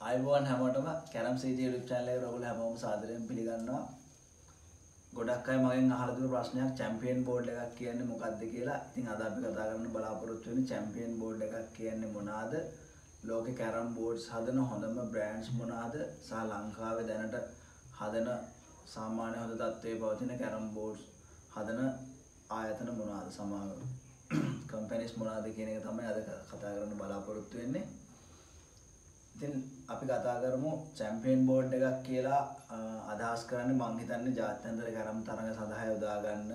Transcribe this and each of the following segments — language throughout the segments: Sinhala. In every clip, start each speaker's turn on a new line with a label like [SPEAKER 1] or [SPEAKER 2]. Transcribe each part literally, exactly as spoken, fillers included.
[SPEAKER 1] අයිබෝන් හැමෝටම කැරම් සීටි YouTube channel එකට ඔයගොල්ලෝ හැමෝම සාදරයෙන් පිළිගන්නවා. ගොඩක් අය මගෙන් අහලා තිබුණු ප්‍රශ්නයක් චැම්පියන් බෝඩ් එකක් කියන්නේ මොකක්ද කියලා. ඉතින් අද අපි කතා කරන්න බලාපොරොත්තු වෙන්නේ චැම්පියන් බෝඩ් එකක් කියන්නේ මොනවාද? ලෝකේ කැරම් බෝඩ්ස් හදන හොඳම බ්‍රෑන්ඩ්ස් මොනවාද? සහ ලංකාවේ දැනට හදන සාමාන්‍ය හොඳ තත්ත්වයේ පවතින කැරම් බෝඩ්ස් හදන ආයතන මොනවාද? සමාගම කම්පැනිස් මොනවාද කියන එක තමයි අද කතා කරන්න බලාපොරොත්තු වෙන්නේ. ඉතින් අපි කතා කරමු චැම්පියන් බෝඩ් එකක් කියලා අදහස් කරන්නේ මම හිතන්නේ ජාත්‍යන්තර කැරම් තරඟ සඳහා යොදා ගන්න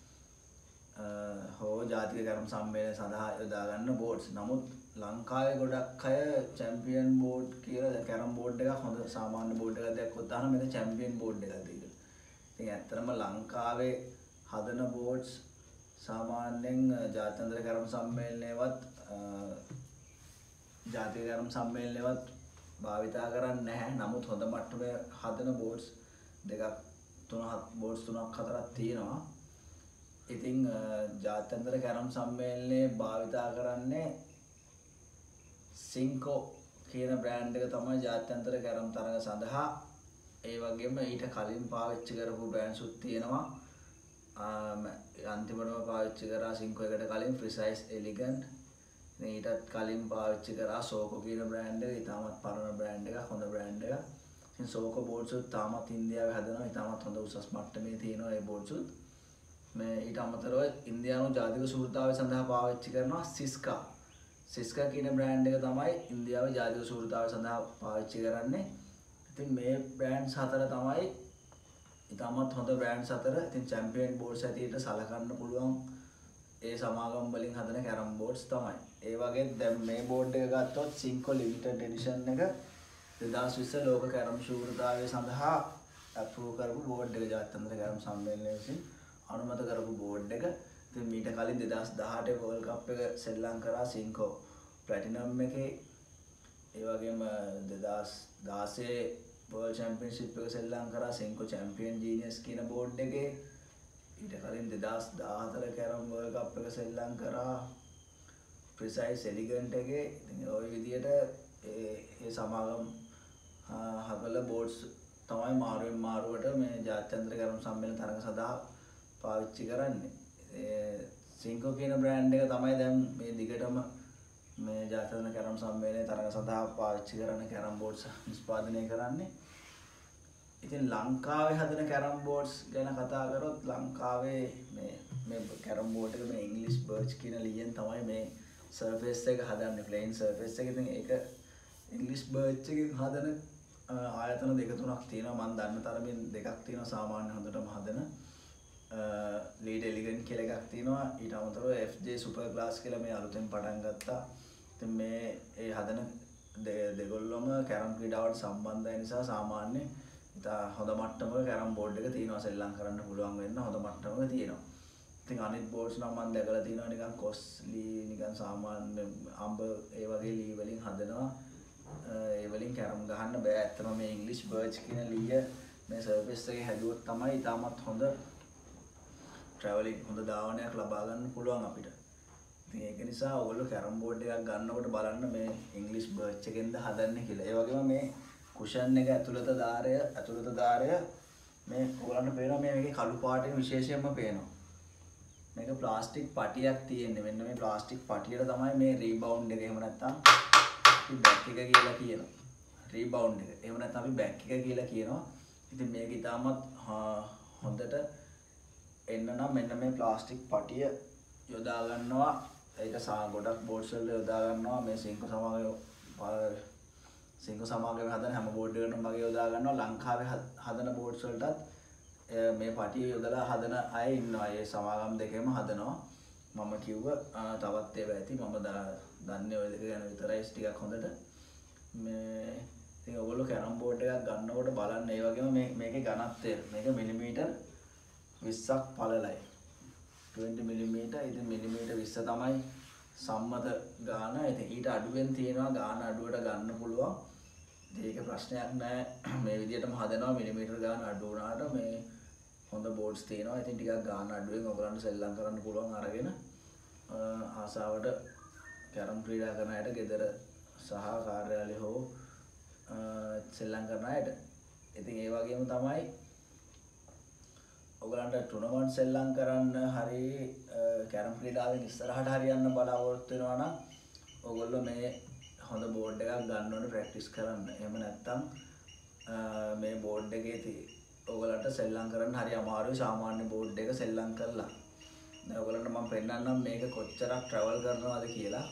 [SPEAKER 1] හෝ ජාතික කැරම් සම්මේලන සඳහා යොදා ගන්න බෝඩ්ස්. නමුත් ලංකාවේ ගොඩක් අය චැම්පියන් බෝඩ් කියලා කැරම් බෝඩ් එකක් හොඳ සාමාන්‍ය බෝඩ් එකක් දැක්කොත් අහන මේක චැම්පියන් බෝඩ් එකක්ද කියලා. ඉතින් ඇත්තටම ලංකාවේ හදන බෝඩ්ස් සාමාන්‍යයෙන් ජාත්‍යන්තර කැරම් සම්මේලනයේවත් ජාතික කැරම් සම්මේලනයේවත් භාවිතා කරන්නේ නැහැ. නමුත් හොඳ මට්ටමේ හදන බෝඩ්ස් දෙකක් තුනක් බෝඩ්ස් තුනක් හතරක් තියෙනවා. ඉතින් ජාත්‍යන්තර කැරම් සම්මේලනයේ භාවිතා කරන්නේ සින්කෝ කියන බ්‍රෑන්ඩ් එක තමයි ජාත්‍යන්තර කැරම් තරඟ සඳහා. ඒ වගේම ඊට කලින් පාවිච්චි කරපු බ්‍රෑන්ඩ්ස් උත් තියෙනවා. අන්තිමටම පාවිච්චි කරා සින්කෝ එකට කලින් Precise Elegant. ඊටත් කලින් පාවිච්චි කරා සෝකෝ කියන බ්‍රෑන්ඩ් එක. ඉතාමත් පරණ බ්‍රෑන්ඩ් එකක්, හොඳ බ්‍රෑන්ඩ් එකක්. ඉතින් සෝකෝ බෝඩ්ස් උත් තාමත් ඉන්දියාවේ හදනවා. ඉතාමත් හොඳ උසස් මට්ටමේ තියෙනවා මේ බෝඩ්ස් උත්. මේ ඊට අමතරව ඉන්දියානු ජාතික සූරතාවය සඳහා පාවිච්චි කරනවා සිස්කා. සිස්කා කියන බ්‍රෑන්ඩ් එක තමයි ඉන්දියාවේ ජාතික සූරතාවය සඳහා පාවිච්චි කරන්නේ. ඉතින් මේ බ්‍රෑන්ඩ්ස් හතර තමයි ඉතාමත් හොඳ බ්‍රෑන්ඩ්ස් හතර. ඉතින් චැම්පියන් බෝඩ්ස් ඇටියට සලකන්න පුළුවන් ඒ සමාගම් වලින් හදන කැරම් බෝඩ්ස් තමයි. ඒ වගේ දැන් මේ බෝඩ් එක ගත්තොත් සින්කෝ ලිමිටඩ් එඩිෂන් එක දෙදාස් විස්ස ලෝක කැරම් ශූරතාවය සඳහා අප්‍රූව් කරපු බෝඩ් එක ජාත්‍යන්තර කැරම් සම්මේලනය විසින් අනුමත කරපු බෝඩ් එක. ඉතින් මීට කලින් දෙදාස් දහඅට වර්ල්ඩ් කප් එක සෙල්ලම් කරා සින්කෝ ප්ලැටිනම් එකේ. ඒ වගේම දෙදාස් දාසය වර්ල්ඩ් චැම්පියන්ෂිප් එක සෙල්ලම් කරා සින්කෝ චැම්පියන් ජීනියස් කියන බෝඩ් එකේ. ඊට කලින් දෙදාස් දහහතර කැරම් වර්ල්ඩ් කප් එක සෙල්ලම් කරා Precise Elegant එකේ. ඉතින් ওই විදියට ඒ ඒ සමාගම් හදලා බෝඩ්ස් තමයි මාරුවෙන් මාරුවට මේ ජාත්‍යන්තර කැරම් සම්මේලන තරඟ සඳහා පාවිච්චි කරන්නේ. ඒ සින්කෝ කියන බ්‍රෑන්ඩ් එක තමයි දැන් මේ දිගටම මේ ජාත්‍යන්තර කැරම් සම්මේලනයේ තරඟ සඳහා පාවිච්චි කරන කැරම් බෝඩ්ස් නිෂ්පාදනය කරන්නේ. ඉතින් ලංකාවේ හදන කැරම් බෝඩ්ස් ගැන කතා කරොත් ලංකාවේ මේ මේ කැරම් බෝඩ් එක මේ ඉංග්‍රීසි බර්ච් කියන ලියෙන් තමයි මේ සර්ෆේස් එක හදන්නේ, ප්ලේන් සර්ෆේස් එක. ඉතින් ඒක ඉංග්‍රීසි බර්ච් එකකින් හදන ආයතන දෙක තුනක් තියෙනවා. මම දන්න තරමින් දෙකක් තියෙනවා සාමාන්‍ය හොඳටම හදන. ලීඩ් එලිගන්ට් කියලා එකක් තියෙනවා. ඊට අමතරව එෆ් ජේ සුපර් ක්ලාස් කියලා මේ අලුතෙන් පටන් ගත්තා. ඉතින් මේ ඒ හදන දෙගොල්ලොම කැරම් ක්‍රීඩාවට සම්බන්ධයි නිසා සාමාන්‍ය ඉතා හොඳ මට්ටමක කැරම් බෝඩ් එක තියෙනවා. සෙල්ලම් කරන්න පුළුවන් වෙන්න හොඳ මට්ටමක තියෙනවා. ඉතින් අනිත් බෝඩ්ස් නම් මම දැකලා තියෙනවා නිකන් කොස් ලී නිකන් සාමාන්‍ය අඹ ඒ වගේ ලී වලින් හදනවා. ඒ වලින් කැරම් ගහන්න බෑ. ඇත්තම මේ ඉංග්‍රීසි බර්ච් කියන ලීය මේ සර්ෆේස් එකේ හැදුවොත් තමයි ඉතාමත් හොඳ ට්‍රැවලින් හොඳ ධාවනයක් ලබා ගන්න පුළුවන් අපිට. ඉතින් ඒක නිසා ඔයගොල්ලෝ කැරම් බෝඩ් එකක් ගන්නකොට බලන්න මේ ඉංග්‍රීසි බර්ච් එකෙන්ද හදන්නේ කියලා. ඒ වගේම මේ කුෂන් එක ඇතුළත ධාරය ඇතුළත ධාරය මේ ඔයගලන්ට පේනවා මේ මේකේ කළු පාටින් විශේෂයෙන්ම පේනවා. මේක ප්ලාස්ටික් පටියක් තියෙන්නේ. මෙන්න මේ ප්ලාස්ටික් පටියට තමයි මේ රීබවුන්ඩ් එක. එහෙම නැත්නම් අපි බැක් එක කියලා කියනවා. රීබවුන්ඩ් එක. එහෙම නැත්නම් අපි බැක් එක කියලා කියනවා. ඉතින් මේක ඉතාමත් හොඳට එන්න නම් මෙන්න මේ ප්ලාස්ටික් පටිය යොදා ගන්නවා. ඒක සා ගොඩක් බෝඩ්ස් වල යොදා ගන්නවා. මේ සින්කෝ සමාගම සින්කෝ සමාගමේ හදන හැම බෝඩ් එකකටම වගේ යොදා ගන්නවා. ලංකාවේ හදන බෝඩ්ස් වලටත් මේ පටිය යොදලා හදන අය ඉන්නවා. ඒ සමාගම් දෙකේම හදනවා. මම කිව්ව තවත් ඒවා ඇති. මම දන්නේ ඔය දෙක ගැන විතරයි ටිකක් හොඳට. මේ ඉතින් ඔයගොල්ලෝ කැරම් බෝඩ් එකක් ගන්නකොට බලන්න. ඒ වගේම මේ මේකේ ඝනත්වය මේක මිලිමීටර් විස්සක් පළලයි. විස්ස මිලිමීටර්. ඉතින් මිලිමීටර් විස්ස තමයි සම්මත ගාන. ඉතින් ඊට අඩුවෙන් තියෙනවා ගාන අඩුවට ගන්න පුළුවන්. ඒක ප්‍රශ්නයක් නෑ. මේ විදිහටම හදනවා. මිලිමීටර් ගාන අඩු වුණාට මේ හොඳ බෝඩ්ස් තියෙනවා. ඉතින් ටිකක් ගාන අඩුවෙන් ඔයගලන්ට සෙල්ලම් කරන්න පුළුවන් අරගෙන ආසාවට කැරම් ක්‍රීඩා කරන අයට ගෙදර සහ කාර්යාලය හෝ සෙල්ලම් කරන අයට. ඉතින් ඒ වගේම තමයි ඔයගලන්ට ටූර්නමන්ට් සෙල්ලම් කරන්න හරි කැරම් ක්‍රීඩාවෙන් ඉස්සරහට හරියන්න බලාපොරොත්තු වෙනවා නම් ඔයගොල්ලෝ මේ හොඳ බෝඩ් එකක් ගන්න ඕනේ ප්‍රැක්ටිස් කරන්න. එහෙම නැත්නම් මේ බෝඩ් එකේ තියෙ ඔයගලන්ට සෙල්ලම් කරන්න හරි අමාරුයි සාමාන්‍ය බෝඩ් එක සෙල්ලම් කරලා. දැන් ඔයගලන්ට මම පෙන්නන්නම් මේක කොච්චරක් ට්‍රැවල් කරනවද කියලා.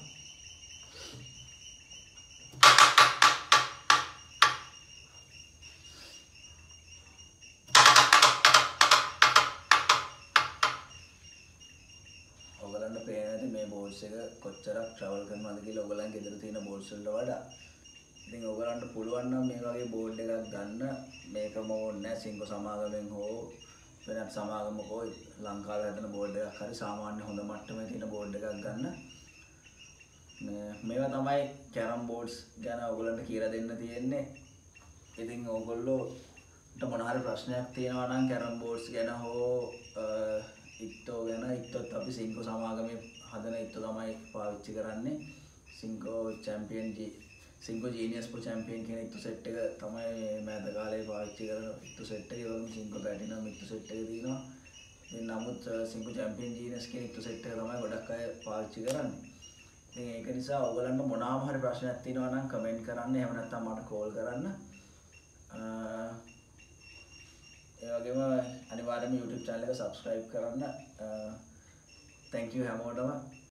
[SPEAKER 1] ඔයගලන්ට පේන ඇති මේ බෝඩ්ස් එක කොච්චරක් ට්‍රැවල් කරනවද කියලා ඔයගලන්ගේ ගෙදර තියෙන බෝඩ්ස් වලට වඩා. ඉතින් ඔයගලන්ට පුළුවන් නම් මේ වගේ බෝඩ් එකක් ගන්න. මේකම ඕනේ නැහැ සිංගෝ සමාගමෙන් හෝ වෙනත් සමාගමක හෝ ලංකාවේ හදන බෝඩ් එකක් හරි සාමාන්‍ය හොඳ මට්ටමේ තියෙන බෝඩ් එකක් ගන්න. මේ මේවා තමයි කැරම් බෝඩ්ස් ගැන ඔයගලන්ට කියලා දෙන්න තියෙන්නේ. ඉතින් ඔයගොල්ලෝට මොන හරි ප්‍රශ්නයක් තියෙනවා නම් කැරම් බෝඩ්ස් ගැන හෝ ඉත්තෝ ගැන ඉත්තොත් අපි සිංගෝ සමාගමේ හදන ඉත්තෝ තමයි පාවිච්චි කරන්නේ. Synco champion G Synco genius pro champion කියන ඉත්තෝ සෙට් එක තමයි මෑත කාලේ පාවිච්චි කරන ඉත්තෝ සෙට් එක. ඒවලු සිංගෝ ප්ලැටිනම් ඉත්තෝ සෙට් එක තියෙනවා. ඉතින් නමුත් සිංගෝ චැම්පියන් ජීනියස් කියන ඉත්තෝ සෙට් එක තමයි ගොඩක් අය පාවිච්චි කරන්නේ. ඉතින් ඒක නිසා ඔයගලන්ට මොනවාම හරි ප්‍රශ්නයක් තියෙනවා නම් කමෙන්ට් කරන්න. එහෙම නැත්නම් මට කෝල් කරන්න. ඒ වගේම අනිවාර්යයෙන්ම YouTube channel එක subscribe කරන්න. thank you හැමෝටම.